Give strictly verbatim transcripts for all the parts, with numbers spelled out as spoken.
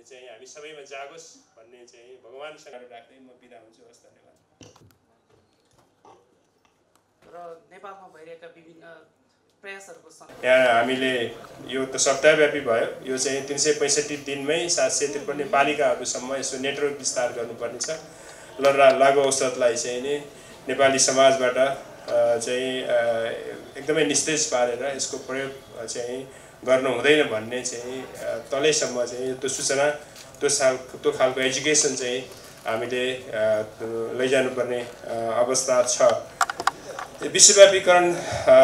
चाहिँ हामी सबैमा जागोस् भन्ने चाहिँ भगवानसँग राख्दै म बिदा हुन्छु। हस्, धन्यवाद। र नेपालमा भइरहेका विभिन्न प्रयासहरूको यहाँ हामीले यो त सप्ताहव्यापी भयो। यो चाहिँ तीन सय पैँसठी दिनमै सात सय त्रिपन्न पालिकाहरूसम्म यसो नेटवर्क विस्तार गर्नुपर्ने छ। ल लागु औषधलाई चाहिँ नि नेपाली समाजबाट चाहिँ एकदमै निस्तेज पारेर यसको प्रयोग चाहिँ गर्नु हुँदैन भन्ने चाहिँ तलैसम्म चाहिँ त्यो सूचना त्यो साल त्यो खालको एजुकेसन चाहिँ हामीले लैजानुपर्ने अवस्था छ। विश्वव्यापीकरण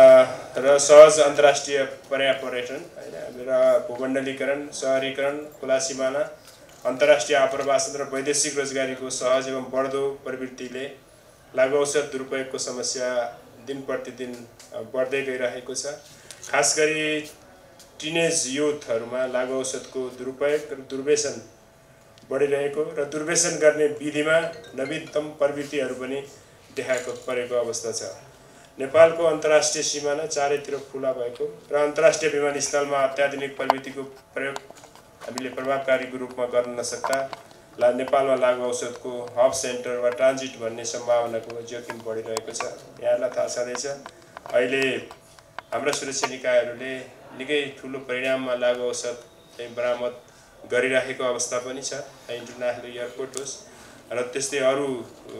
र सहज अन्तर्राष्ट्रिय पर्यापर्यटन हैन र भूमण्डलीकरण, सहरीकरण, खुला सिमाना, अन्तर्राष्ट्रिय आप्रवासन र वैदेशिक रोजगारीको सहज एवं बढ्दो प्रवृत्तिले लागु औषध दुरुपयोगको समस्या दिन प्रतिदिन बढ्दै गइरहेको छ। खास गरी टिनेज युथहरूमा लागु औषधको दुरुपयोग र दुर्व्यसन बढिरहेको र दुर्व्यसन गर्ने विधिमा नवीनतम प्रवृत्तिहरू पनि देखाएको परेको अवस्था छ। नेपालको अन्तर्राष्ट्रिय सिमाना चारैतिर खुला भएको र अन्तर्राष्ट्रिय विमानस्थलमा अत्याधुनिक प्रविधिको प्रयोग हामीले प्रभावकारी रूपमा गर्न नसक्दा ला नेपालमा लागु औषधको हब सेन्टर वा ट्रान्जिट भन्ने सम्भावनाको जोखिम बढिरहेको छ। यहाँलाई थाहा छँदैछ अहिले हाम्रा सुरक्षा निकायहरूले निकै ठुलो परिणाममा लागु औषध चाहिँ बरामद गरिरहेको अवस्था पनि छ। इन्टरनेसनल एयरपोर्ट होस् र त्यस्तै अरू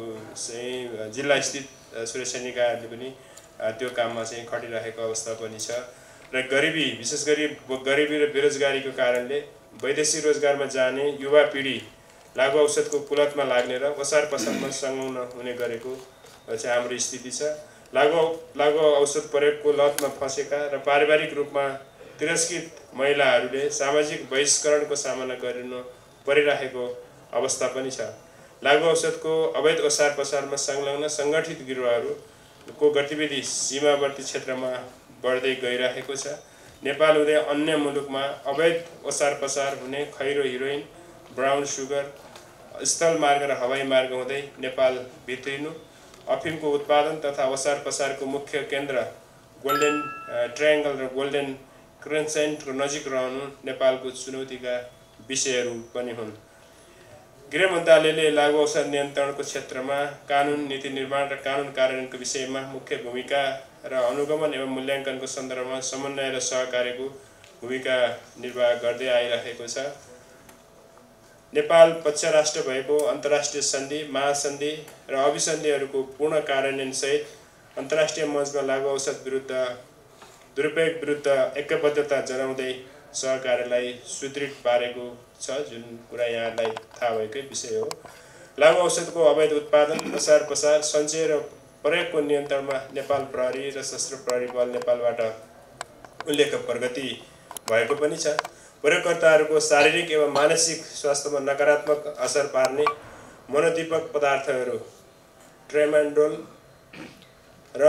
चाहिँ जिल्ला स्थित सुरक्षा निकायहरूले पनि त्यो काममा चाहिँ खटिरहेको अवस्था पनि छ। र गरिबी विशेष गरी गरिबी र बेरोजगारीको कारणले वैदेशिक रोजगारमा जाने युवा पिँढी लागु औषधको कुलतमा लाग्ने र ओसार पसारमा सङ्लग्न हुने गरेको चाहिँ हाम्रो स्थिति छ। लागु लागु औषध प्रयोगको लतमा फँसेका र पारिवारिक रूपमा तिरस्कृत महिलाहरूले सामाजिक बहिष्करणको सामना गर्नु परिरहेको अवस्था पनि छ। लागु औषधको अवैध ओसार पसारमा संलग्न सङ्गठित गिरोहहरूको गतिविधि सीमावर्ती क्षेत्रमा बढ्दै गइरहेको छ। नेपाल हुँदै अन्य मुलुकमा अवैध ओसार पसार हुने खैरो, हिरोइन, ब्राउन सुगर स्थल मार्ग र हवाई मार्ग हुँदै नेपाल भित्रिनु, अफिमको उत्पादन तथा ओसार पसारको मुख्य केन्द्र गोल्डन ट्रायङ्गल र गोल्डन क्रेसेन्टको नजिक रहनु नेपालको चुनौतीका विषयहरू पनि हुन्। गृह मन्त्रालयले लागु औषध नियन्त्रणको क्षेत्रमा कानुन, नीति निर्माण र कानुन कार्यान्वयनको विषयमा मुख्य भूमिका र अनुगमन एवं मूल्याङ्कनको सन्दर्भमा समन्वय र सहकार्यको भूमिका निर्वाह गर्दै आइरहेको छ। नेपाल पक्ष राष्ट्र भएको अन्तर्राष्ट्रिय सन्धि, महासन्धि र अभिसन्धिहरूको पूर्ण कार्यान्वयनसहित अन्तर्राष्ट्रिय मञ्चमा लागु औषध विरुद्ध दुरुपयोग विरुद्ध ऐक्यबद्धता जनाउँदै सहकार्यलाई सुदृढ पारेको छ, जुन कुरा यहाँलाई थाहा भएकै विषय हो। लागु औषधको अवैध उत्पादन, ओसार पसार, सञ्चय र प्रयोगको नियन्त्रणमा नेपाल प्रहरी र सशस्त्र प्रहरी बल नेपालबाट उल्लेख्य प्रगति भएको पनि छ। प्रयोगकर्ताहरूको शारीरिक एवं मानसिक स्वास्थ्यमा नकारात्मक असर पार्ने मनोदीपक पदार्थहरू ट्रेमाडोल र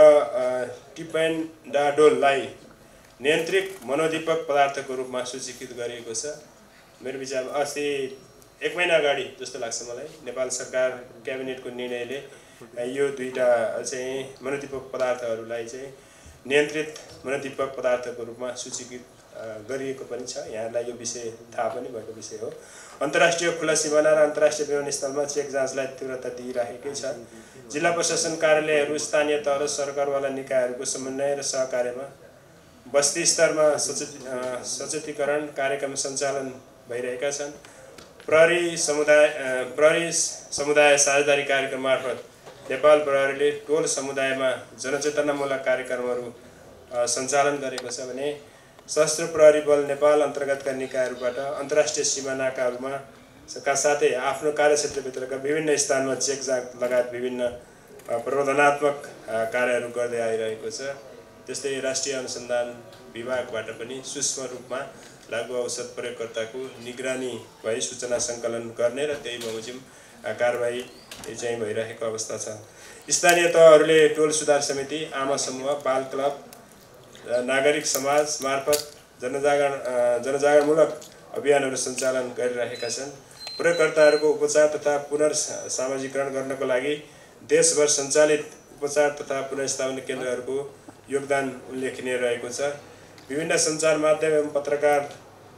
टिपेन्डाडोललाई नियन्त्रित मनोदीपक पदार्थको रूपमा सूचीकृत गरिएको छ। मेरो विचारमा अस्ति एक महिना अगाडि जस्तो लाग्छ मलाई नेपाल सरकार क्याबिनेटको निर्णयले यो दुईटा चाहिँ मनोदीपक पदार्थहरूलाई चाहिँ नियन्त्रित मनोदीपक पदार्थको रूपमा सूचीकृत गरिएको पनि छ। यहाँलाई यो विषय थाहा पनि भएको विषय हो। अन्तर्राष्ट्रिय खुला सिमाना र अन्तर्राष्ट्रिय विमानस्थलमा चेक जाँचलाई तीव्रता दिइरहेकै छ। जिल्ला प्रशासन कार्यालयहरू, स्थानीय तह र सरकारवाला निकायहरूको समन्वय र सहकार्यमा बस्ती स्तरमा सचेतीकरण कार्यक्रम सञ्चालन भइरहेका छन्। प्रहरी समुदाय प्रहरी समुदाय साझेदारी कार्यक्रम मार्फत नेपाल प्रहरीले टोल समुदायमा जनचेतनामूलक कार्यक्रमहरू सञ्चालन गरेको छ भने सशस्त्र प्रहरी बल नेपाल अन्तर्गतका निकायहरूबाट अन्तर्राष्ट्रिय सिमानाकाहरूमा का साथै आफ्नो कार्यक्षेत्रभित्रका विभिन्न स्थानमा चेक जाँच लगायत विभिन्न प्रबन्धनात्मक कार्यहरू गर्दै आइरहेको छ। त्यस्तै राष्ट्रिय अनुसन्धान विभागबाट पनि सूक्ष्म रूपमा लागु औषध प्रयोगकर्ताको निगरानी भई सूचना सङ्कलन गर्ने र त्यही बमोजिम कारबाही चाहिँ भइरहेको अवस्था छ। स्थानीय तहहरूले टोल सुधार समिति, आमा समूह, बाल क्लब, नागरिक समाज मार्फत जनजागरण जनजागरणमूलक अभियानहरू सञ्चालन गरिरहेका छन्। प्रयोगकर्ताहरूको उपचार तथा पुनर्सामाजिकरण गर्नको लागि देशभर सञ्चालित उपचार तथा पुनर्स्थापना केन्द्रहरूको योगदान उल्लेखनीय रहेको छ। विभिन्न सञ्चार माध्यम एवं पत्रकार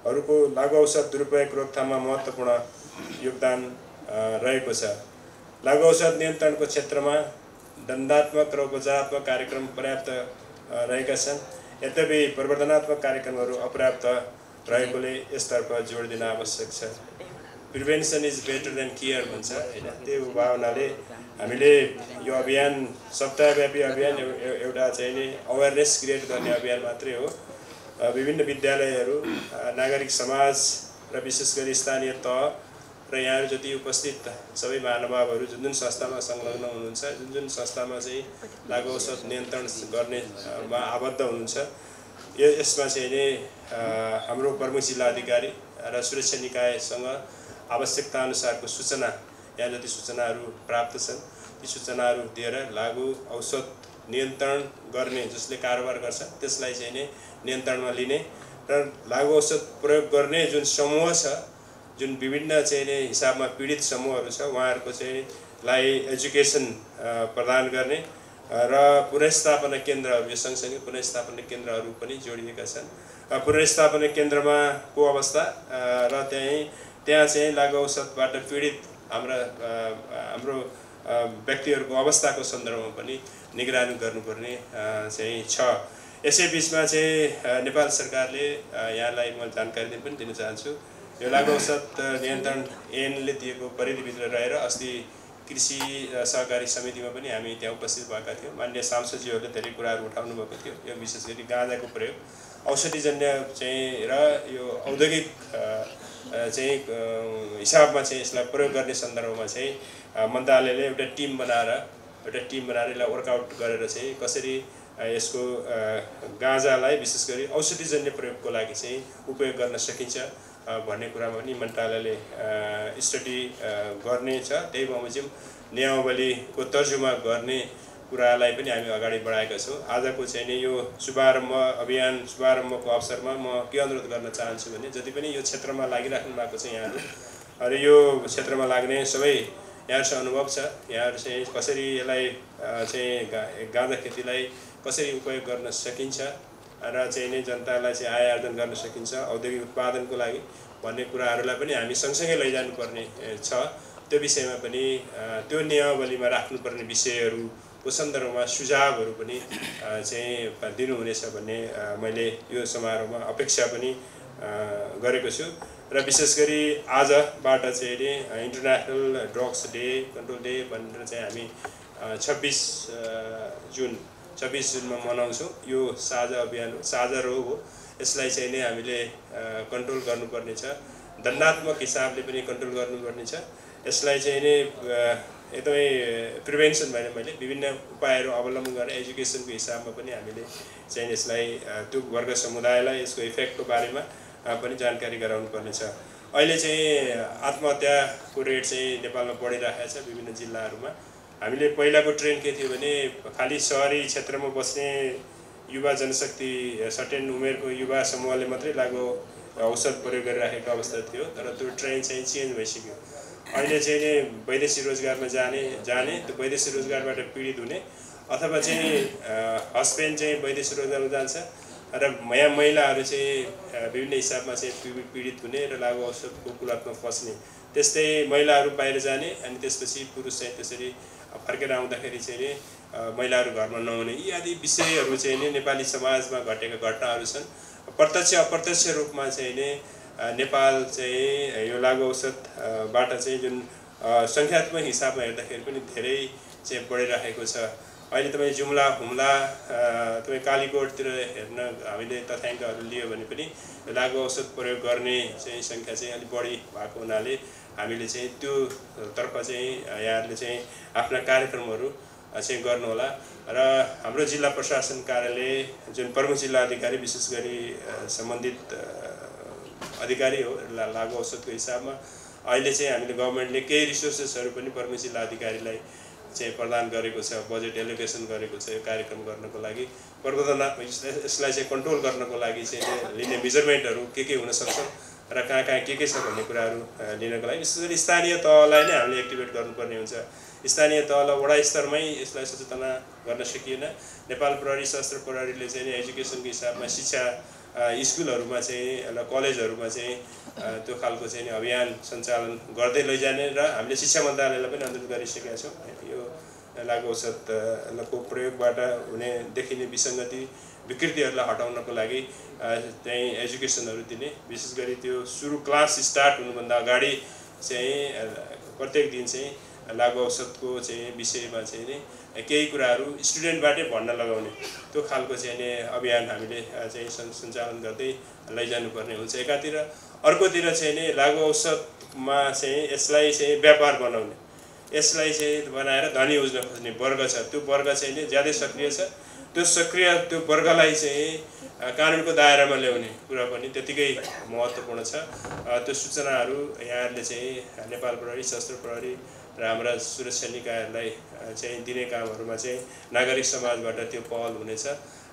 हरूको लागु औषध दुरुपयोग रोकथाममा महत्त्वपूर्ण योगदान रहेको छ। लागु औषध नियन्त्रणको क्षेत्रमा दण्डात्मक र उपचारात्मक कार्यक्रम पर्याप्त रहेका छन्। यद्यपि प्रवर्धनात्मक कार्यक्रमहरू अपर्याप्त रहेकोले यसतर्फ जोड दिन आवश्यक छ। Prevention is better than care भन्छ हैन, त्यो भावनाले हामीले यो अभियान सप्ताहव्यापी अभियान एउटा चाहिँ नि अवेरनेस क्रिएट गर्ने अभियान मात्रै हो। विभिन्न विद्यालयहरू, नागरिक समाज र विशेष गरी स्थानीय तह र यहाँ जति उपस्थित सबै महानुभावहरू जुन जुन संस्थामा संलग्न हुनुहुन्छ, जुन जुन संस्थामा चाहिँ लागु औषध नियन्त्रण गर्नेमा आबद्ध हुनुहुन्छ, यो यसमा चाहिँ नि हाम्रो प्रमुख जिल्ला अधिकारी र सुरक्षा निकायसँग आवश्यकता अनुसारको सूचना, यहाँ जति सूचनाहरू प्राप्त छन् ती सूचनाहरू दिएर लागु औषध नियन्त्रण गर्ने जसले कारोबार गर्छ त्यसलाई चाहिँ नि नियन्त्रणमा लिने र लागु औषध प्रयोग गर्ने जुन समूह छ, जुन विभिन्न चाहिँ नि हिसाबमा पीडित समूहहरू छ, उहाँहरूको चाहिँ लाई एजुकेसन प्रदान गर्ने र पुनर्स्थापना केन्द्रहरू, यो सँगसँगै पुनर्स्थापना केन्द्रहरू पनि जोडिएका छन्। पुनर्स्थापना केन्द्रमा को अवस्था र त्यहीँ त्यहाँ चाहिँ लागु औषधबाट पीडित हाम्रा हाम्रो व्यक्तिहरूको अवस्थाको सन्दर्भमा पनि निगरानी गर्नुपर्ने चाहिँ छ। यसै बिचमा चाहिँ नेपाल सरकारले यहाँलाई म जानकारी दिन पनि दिन चाहन्छु, यो लागु औषध नियन्त्रण ऐनले दिएको परिधिभित्र रहेर अस्ति कृषि सहकारी समितिमा पनि हामी त्यहाँ उपस्थित भएका थियौँ। माननीय सांसदज्यूहरूले धेरै कुराहरू उठाउनु भएको थियो। यो विशेष गरी गाँजाको प्रयोग औषधिजन्य चाहिँ र यो औद्योगिक चाहिँ हिसाबमा चाहिँ यसलाई प्रयोग गर्ने सन्दर्भमा चाहिँ मन्त्रालयले एउटा टिम बनाएर एउटा टिम बनाएर यसलाई वर्कआउट गरेर चाहिँ कसरी यसको गाँजालाई विशेष गरी औषधिजन्य प्रयोगको लागि चाहिँ उपयोग गर्न सकिन्छ भन्ने कुरामा पनि मन्त्रालयले स्टडी गर्ने छ। त्यही बमोजिम नियमावलीको तर्जुमा गर्ने कुरालाई पनि हामी अगाडि बढाएका छौँ। आजको चाहिँ नि यो शुभारम्भ अभियान शुभारम्भको अवसरमा म के अनुरोध गर्न चाहन्छु भने जति पनि यो क्षेत्रमा लागिराख्नु भएको छ यहाँहरू, र यो क्षेत्रमा लाग्ने सबै यहाँहरूसँग अनुभव छ, यहाँहरू चाहिँ कसरी यसलाई चाहिँ गाँजा खेतीलाई कसरी उपयोग गर्न सकिन्छ र चाहिँ नि जनतालाई चाहिँ आय आर्जन गर्न सकिन्छ औद्योगिक उत्पादनको लागि भन्ने कुराहरूलाई पनि हामी सँगसँगै लैजानुपर्ने छ। त्यो विषयमा पनि त्यो नियमावलीमा राख्नुपर्ने विषयहरूको सन्दर्भमा सुझावहरू पनि चाहिँ दिनुहुनेछ भन्ने मैले यो समारोहमा अपेक्षा पनि गरेको छु। र विशेष गरी आजबाट चाहिँ नि international drugs day control day भनेर चाहिँ हामी छब्बिस जुन छब्बिस जुनमा मनाउँछौँ। यो साझा अभियान हो, साझा रोग हो। यसलाई चाहिँ नै हामीले कन्ट्रोल गर्नुपर्ने छ, दण्डात्मक हिसाबले पनि कन्ट्रोल गर्नुपर्ने छ। यसलाई चाहिँ नै एकदमै प्रिभेन्सन भएर मैले विभिन्न उपायहरू अवलम्बन गरेर एजुकेसनको हिसाबमा पनि हामीले चाहिँ यसलाई त्यो वर्ग समुदायलाई यसको इफेक्टको बारेमा पनि जानकारी गराउनु पर्ने छ। अहिले चाहिँ आत्महत्याको रेट चाहिँ नेपालमा बढिरहेको छ विभिन्न जिल्लाहरूमा। हामीले पहिलाको ट्रेन्ड के थियो भने खालि सहरी क्षेत्रमा बस्ने युवा जनशक्ति सर्टेन उमेरको युवा समूहले मात्रै लागु औषध प्रयोग गरिराखेको अवस्था थियो, तर त्यो ट्रेन्ड चाहिँ चेन्ज भइसक्यो। अहिले चाहिँ नि वैदेशिक रोजगारमा जाने जाने त्यो वैदेशिक रोजगारबाट पीडित हुने अथवा चाहिँ हस्बेन्ड चाहिँ वैदेशिक रोजगारमा जान्छ र यहाँ महिलाहरू चाहिँ विभिन्न हिसाबमा चाहिँ पीडित हुने र लागु औषधको कुलतमा फस्ने, त्यस्तै महिलाहरू बाहिर जाने अनि त्यसपछि पुरुष चाहिँ त्यसरी फर्केर आउँदाखेरि चाहिँ नि महिलाहरू घरमा नहुने, यी आदि विषयहरू चाहिँ नि नेपाली समाजमा घटेका घटनाहरू छन्। प्रत्यक्ष अप्रत्यक्ष रूपमा चाहिँ नि नेपाल चाहिँ यो लागु औषधबाट चाहिँ जुन सङ्ख्यात्मक हिसाबमा हेर्दाखेरि पनि धेरै चाहिँ बढिरहेको छ। अहिले तपाईँ जुम्ला हुम्ला तपाईँ कालीकोटतिर हेर्न हामीले तथ्याङ्कहरू लियो भने पनि लागु औषध प्रयोग गर्ने चाहिँ सङ्ख्या चाहिँ अलिक बढी भएको हुनाले हामीले चाहिँ त्यो तर्फ चाहिँ यहाँहरूले चाहिँ आफ्ना कार्यक्रमहरू चाहिँ गर्नुहोला। र हाम्रो जिल्ला प्रशासन कार्यालय जुन प्रमुख जिल्ला अधिकारी विशेष गरी सम्बन्धित अधिकारी हो लागु औषधको हिसाबमा अहिले चाहिँ हामीले गभर्मेन्टले केही रिसोर्सेसहरू पनि प्रमुख जिल्ला अधिकारीलाई चाहिँ प्रदान गरेको छ, बजेट एलोकेसन गरेको छ यो कार्यक्रम गर्नको लागि। प्रवर्धनात्मक यसलाई चाहिँ कन्ट्रोल गर्नको लागि चाहिँ लिने मेजरमेन्टहरू के के हुन सक्छन् र कहाँ कहाँ के के छ भन्ने कुराहरू लिनको लागि विशेष गरी स्थानीय तहलाई नै हामीले एक्टिभेट गर्नुपर्ने हुन्छ। स्थानीय तहलाई वडा स्तरमै यसलाई सचेतना गर्न सकिएन। नेपाल प्रहरी सशस्त्र प्रहरीले चाहिँ एजुकेसनको हिसाबमा शिक्षा स्कुलहरूमा चाहिँ र कलेजहरूमा चाहिँ त्यो खालको चाहिँ अभियान सञ्चालन गर्दै लैजाने र हामीले शिक्षा मन्त्रालयलाई पनि अनुरोध गरिसकेका छौँ। यो लागु औषधको प्रयोगबाट हुने देखिने विसङ्गति विकृतिहरूलाई हटाउनको लागि चाहिँ एजुकेसनहरू दिने, विशेष गरी त्यो सुरु क्लास स्टार्ट हुनुभन्दा अगाडि चाहिँ प्रत्येक दिन चाहिँ लागु औषधको चाहिँ विषयमा चाहिँ नि केही कुराहरू स्टुडेन्टबाटै भन्न लगाउने त्यो खालको चाहिँ नि अभियान हामीले चाहिँ सञ्चालन गर्दै लैजानुपर्ने हुन्छ एकातिर। अर्कोतिर चाहिँ नि लागु औषधमा चाहिँ यसलाई चाहिँ व्यापार बनाउने, यसलाई चाहिँ बनाएर धनी उज्न खोज्ने वर्ग छ, त्यो वर्ग चाहिँ नि ज्यादै सक्रिय छ। त्यो सक्रिय त्यो वर्गलाई चाहिँ कानुनको दायरामा ल्याउने कुरा पनि त्यतिकै महत्त्वपूर्ण छ। त्यो सूचनाहरू यहाँहरूले चाहिँ नेपाल प्रहरी, सशस्त्र प्रहरी र हाम्रा सुरक्षा निकायहरूलाई चाहिँ दिने कामहरूमा चाहिँ नागरिक समाजबाट त्यो पहल हुनेछ।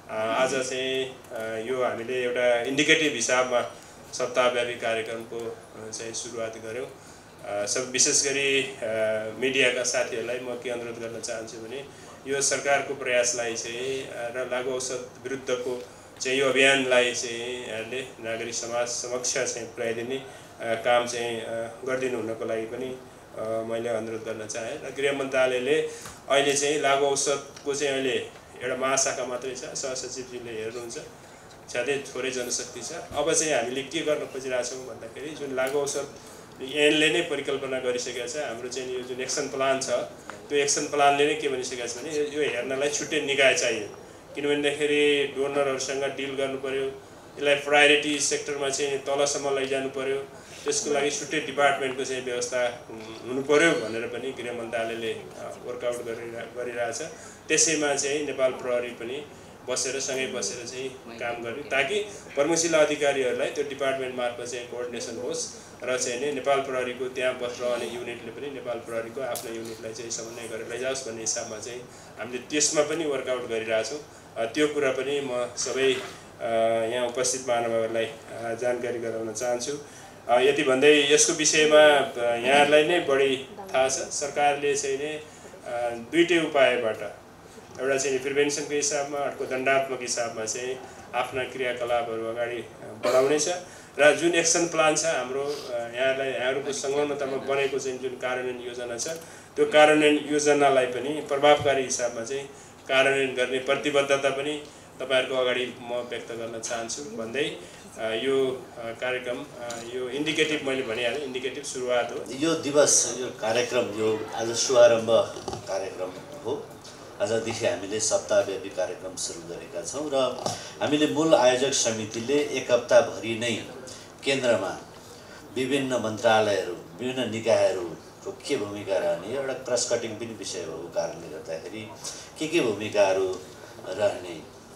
आज चाहिँ यो हामीले एउटा इन्डिकेटिभ हिसाबमा सप्ताहव्यापी कार्यक्रमको चाहिँ सुरुवात गऱ्यौँ। सब विशेष गरी मिडियाका साथीहरूलाई म के अनुरोध गर्न चाहन्छु भने यो सरकारको प्रयासलाई चाहिँ र लागु औषध विरुद्धको चाहिँ यो अभियानलाई चाहिँ यहाँले नागरिक समाज समक्ष चाहिँ पुर्याइदिने काम चाहिँ गरिदिनु हुनको लागि पनि मैले अनुरोध गर्न चाहेँ। र गृह मन्त्रालयले अहिले चाहिँ लागु औषधको चाहिँ अहिले एउटा महाशाखा मात्रै छ, सहसचिवजीले हेर्नुहुन्छ, ज्यादै थोरै जनशक्ति छ। अब चाहिँ हामीले के गर्न खोजिरहेछौँ भन्दाखेरि जुन लागु औषध ऐनले नै परिकल्पना गरिसकेको छ, हाम्रो चाहिँ यो जुन एक्सन प्लान छ त्यो एक्सन प्लानले नै के भनिसकेको छ भने यो हेर्नलाई छुट्टै निकाय चाहियो। किनभनेदेखि डोनरहरूसँग डिल गर्नु पर्यो, यसलाई प्रायोरिटी सेक्टरमा चाहिँ तलसम्म लैजानु पर्यो, त्यसको लागि छुट्टै डिपार्टमेन्टको चाहिँ व्यवस्था हुनु पर्यो भनेर पनि गृह मन्त्रालयले वर्कआउट गरिरह गरिरहेछ। त्यसैमा चाहिँ नेपाल प्रहरी पनि बसेर सँगै बसेर चाहिँ काम गर्ने ताकि प्रमुखजिल्ला अधिकारीहरूलाई त्यो डिपार्टमेन्ट मार्फत चाहिँ कोअर्डिनेसन होस् र चाहिँ नि नेपाल प्रहरीको त्यहाँ बस्ने युनिटले पनि नेपाल प्रहरीको आफ्नो युनिटलाई चाहिँ समन्वय गरेर लैजाओस् भन्ने हिसाबमा चाहिँ हामीले त्यसमा पनि वर्कआउट गरिरहेछौँ। त्यो कुरा पनि म सबै यहाँ उपस्थित महानुभावहरूलाई जानकारी गराउन चाहन्छु। यति भन्दै यसको विषयमा यहाँहरूलाई नै बढी थाहा छ, सरकारले चाहिँ नि दुईटै उपायबाट एउटा चाहिँ प्रिभेन्सनको हिसाबमा, अर्को दण्डात्मक हिसाबमा चाहिँ आफ्ना क्रियाकलापहरू अगाडि बढाउनेछ। र जुन एक्सन प्लान छ हाम्रो यहाँलाई यहाँहरूको संलग्नतामा बनेको चाहिँ जुन कार्यान्वयन योजना छ त्यो कार्यान्वयन योजनालाई पनि प्रभावकारी हिसाबमा चाहिँ कार्यान्वयन गर्ने प्रतिबद्धता पनि तपाईँहरूको अगाडि म व्यक्त गर्न चाहन्छु भन्दै यो कार्यक्रम यो इन्डिकेटिभ मैले भनिहालेँ, इन्डिकेटिभ सुरुवात हो। यो दिवस यो कार्यक्रम यो आज शुभारम्भ कार्यक्रम हो। आजदेखि हामीले सप्ताहव्यापी कार्यक्रम सुरु गरेका छौँ र हामीले मूल आयोजक समितिले एक हप्ताभरि नै केन्द्रमा विभिन्न मन्त्रालयहरू, विभिन्न निकायहरूको के भूमिका रहने एउटा क्रस कटिङ पनि विषय भएको कारणले गर्दाखेरि के के भूमिकाहरू रहने,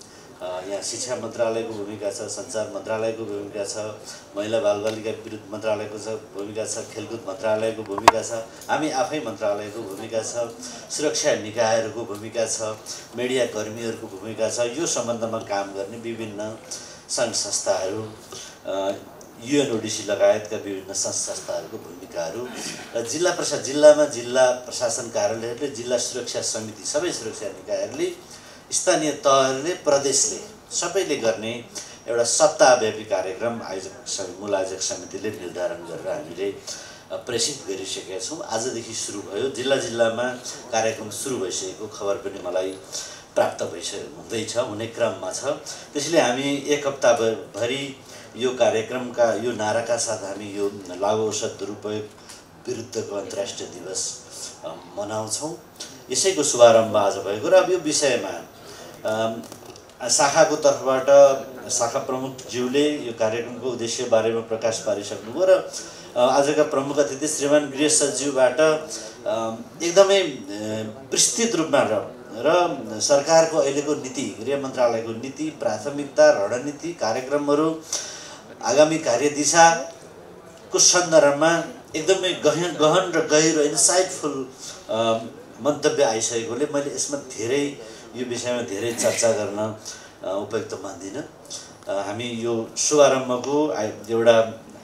यहाँ शिक्षा मन्त्रालयको भूमिका छ, सञ्चार मन्त्रालयको भूमिका छ, महिला बालबालिका विरुद्ध मन्त्रालयको छ भूमिका छ, खेलकुद मन्त्रालयको भूमिका छ, हामी आफै मन्त्रालयको भूमिका छ, सुरक्षा निकायहरूको भूमिका छ, मिडिया कर्मीहरूको भूमिका छ। यो सम्बन्धमा काम गर्ने विभिन्न सङ्घ संस्थाहरू, युएनओडिसी लगायतका विभिन्न सङ्घ संस्थाहरूको भूमिकाहरू र जिल्ला प्रशा जिल्लामा जिल्ला प्रशासन कार्यालयहरूले, जिल्ला सुरक्षा समिति, सबै सुरक्षा निकायहरूले, स्थानीय तहहरूले, प्रदेशले सबैले गर्ने एउटा सप्ताहव्यापी कार्यक्रम आयोजक समिति मूल आयोजक समितिले निर्धारण गरेर हामीले प्रेषित गरिसकेका छौँ। आजदेखि सुरु भयो, जिल्ला जिल्लामा कार्यक्रम सुरु भइसकेको खबर पनि मलाई प्राप्त भइसके हुँदैछ, हुने क्रममा छ। त्यसैले हामी एक हप्ताभरि यो कार्यक्रमका यो नाराका साथ हामी यो लागु औषध दुरुपयोग विरुद्धको अन्तर्राष्ट्रिय दिवस मनाउँछौँ। यसैको शुभारम्भ आज भएको र अब यो विषयमा शाखाको तर्फबाट शाखा प्रमुखज्यूले यो कार्यक्रमको उद्देश्य बारेमा प्रकाश पारिसक्नुभयो र आजका प्रमुख अतिथि श्रीमान गृह सचिवबाट एकदमै विस्तृत रूपमा र र सरकारको अहिलेको नीति, गृह मन्त्रालयको नीति, प्राथमिकता, रणनीति, कार्यक्रमहरू, आगामी कार्यदिशाको सन्दर्भमा एकदमै गहन गहन र गहिरो इन्साइटफुल मन्तव्य आइसकेकोले मैले यसमा धेरै यो विषयमा धेरै चर्चा गर्न उपयुक्त मान्दिनँ। हामी यो शुभारम्भको एउटा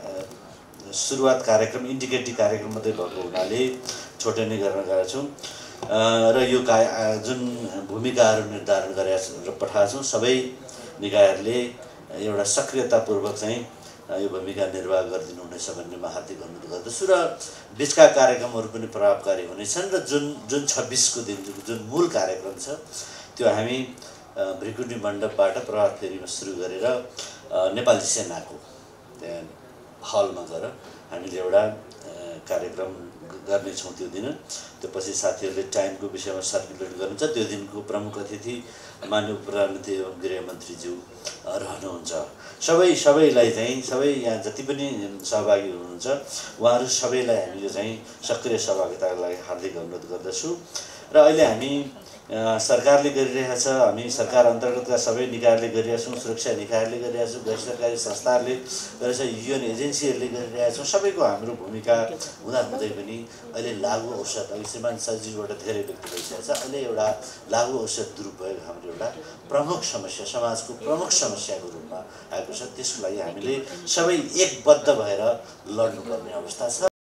सुरुवात कार्यक्रम इन्डिकेटिभ कार्यक्रम मात्रै भएको हुनाले छोटो नै गर्न गएका छौँ र यो का जुन भूमिकाहरू निर्धारण गरेर पठाएको छौँ सबै निकायहरूले एउटा सक्रियतापूर्वक चाहिँ यो भूमिका निर्वाह गरिदिनु हुनेछ भन्ने म हार्दिक अनुरोध गर्दछु र बिचका कार्यक्रमहरू पनि प्रभावकारी हुनेछन् र जुन जुन छब्बिसको दिन जुन मूल कार्यक्रम छ त्यो हामी भृकुटी मण्डपबाट प्रभात फेरीमा सुरु गरेर नेपाली सेनाको हलमा गएर हामीले एउटा कार्यक्रम गर्नेछौँ त्यो दिन। त्यो पछि साथीहरूले टाइमको विषयमा सर्कुलेट गर्नुहुन्छ। त्यो दिनको प्रमुख अतिथि माननीय प्रधानमन्त्री एवं गृहमन्त्रीज्यू रहनुहुन्छ। सबै सबैलाई चाहिँ सबै यहाँ जति पनि सहभागी हुनुहुन्छ उहाँहरू सबैलाई हामीले चाहिँ सक्रिय सहभागिताको लागि हार्दिक अनुरोध गर्दछु। र अहिले हामी सरकारले गरिरहेका छ, हामी सरकार अन्तर्गतका सबै निकायहरूले गरिरहेका छौँ, सुरक्षा निकायहरूले गरिरहेका छौँ, गैर सरकारी संस्थाहरूले गरेका छौँ, युएन एजेन्सीहरूले गरिरहेका छौँ। सबैको हाम्रो भूमिका हुँदाहुँदै पनि अहिले लागु औषध, अहिले श्रीमान सचिवबाट धेरै व्यक्त भइसकेको छ, अहिले एउटा लागु औषध दुरुपयोग हाम्रो एउटा प्रमुख समस्या, समाजको प्रमुख समस्याको रूपमा आएको छ। त्यसको लागि हामीले सबै एकबद्ध भएर लड्नुपर्ने अवस्था छ।